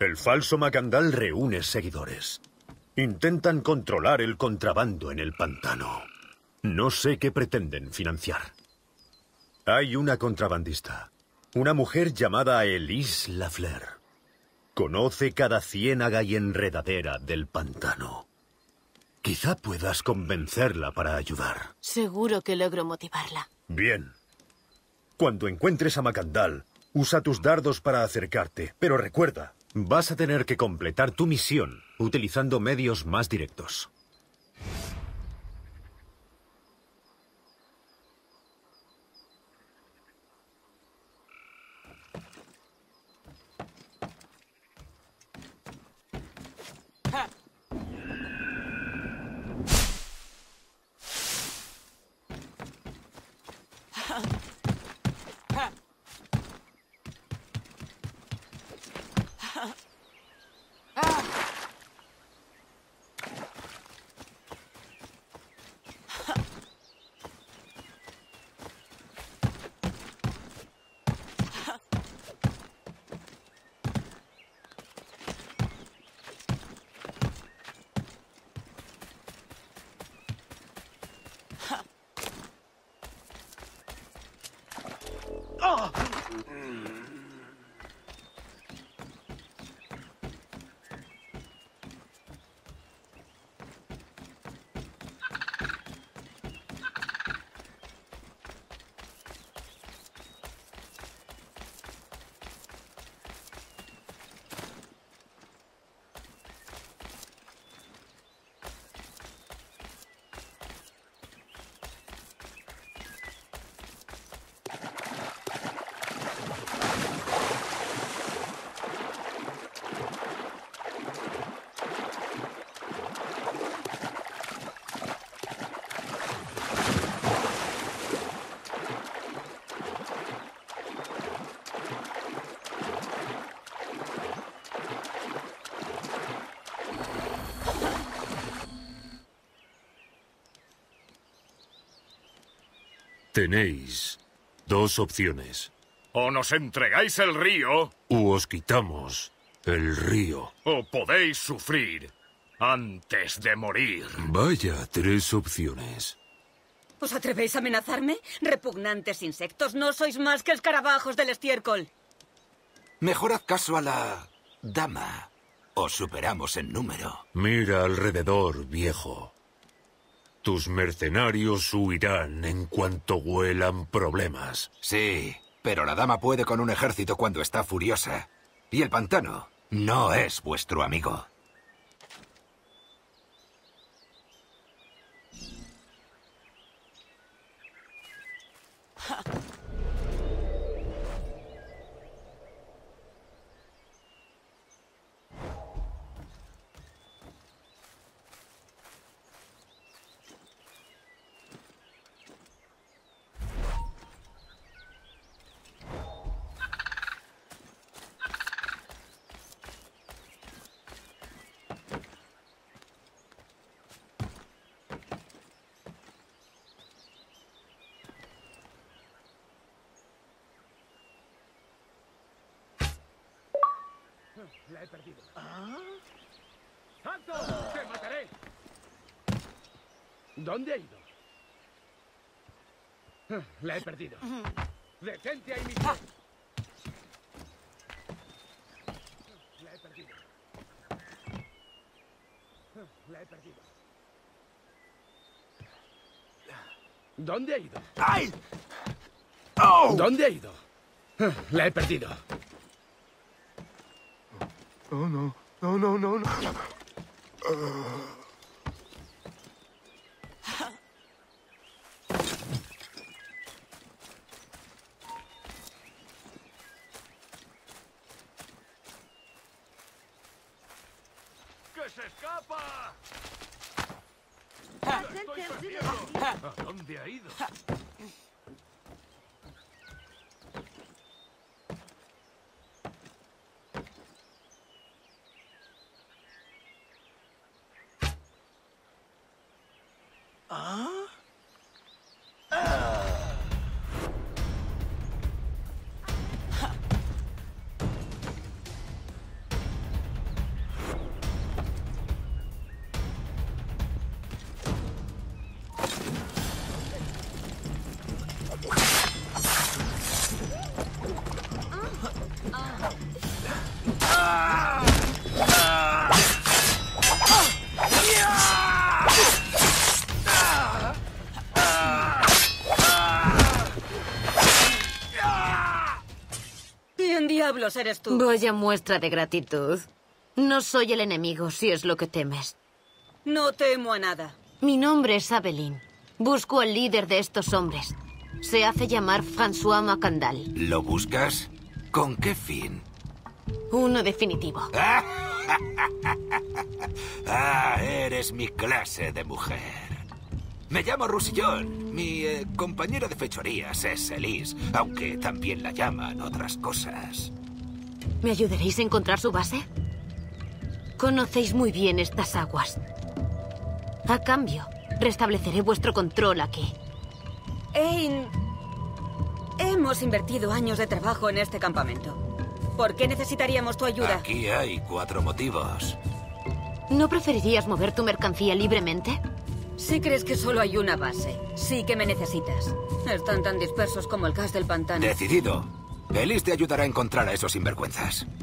El falso Macandal reúne seguidores. Intentan controlar el contrabando en el pantano. No sé qué pretenden financiar. Hay una contrabandista. Una mujer llamada Elise Lafleur. Conoce cada ciénaga y enredadera del pantano. Quizá puedas convencerla para ayudar. Seguro que logro motivarla. Bien. Cuando encuentres a Macandal, usa tus dardos para acercarte. Pero recuerda, vas a tener que completar tu misión utilizando medios más directos. Tenéis dos opciones. O nos entregáis el río, U os quitamos el río. o podéis sufrir antes de morir. Vaya, 3 opciones. ¿Os atrevéis a amenazarme? Repugnantes insectos, no sois más que escarabajos del estiércol. Mejor haz caso a la dama. Os superamos en número. Mira alrededor, viejo. Tus mercenarios huirán en cuanto huelan problemas. Sí, pero la dama puede con un ejército cuando está furiosa. Y el pantano no es vuestro amigo. La he perdido. ¡Alto! ¡Te mataré! ¿Dónde ha ido? La he perdido. ¡Detente ahí mismo! La he perdido. La he perdido. ¿Dónde ha ido? ¡Ay! ¡Oh! ¿Dónde ha ido? La he perdido. Oh, no. No, no, no, no. ¡Que se escapa! I've ¡Lo estoy sent them to perdiendo! the... ¿A dónde ha ido? diablos eres tú? Vaya muestra de gratitud. No soy el enemigo, si es lo que temes. No temo a nada. Mi nombre es Aveline. Busco al líder de estos hombres. Se hace llamar François Macandal. ¿Lo buscas? ¿Con qué fin? Uno definitivo. Ah, eres mi clase de mujer. Me llamo Roussillon. Mi compañera de fechorías es Elise, aunque también la llaman otras cosas. ¿Me ayudaréis a encontrar su base? Conocéis muy bien estas aguas. A cambio, restableceré vuestro control aquí. Hemos invertido años de trabajo en este campamento. ¿Por qué necesitaríamos tu ayuda? Aquí hay 4 motivos. ¿No preferirías mover tu mercancía libremente? Si crees que solo hay una base, sí que me necesitas. Están tan dispersos como el gas del pantano. Decidido. Elise te ayudará a encontrar a esos sinvergüenzas.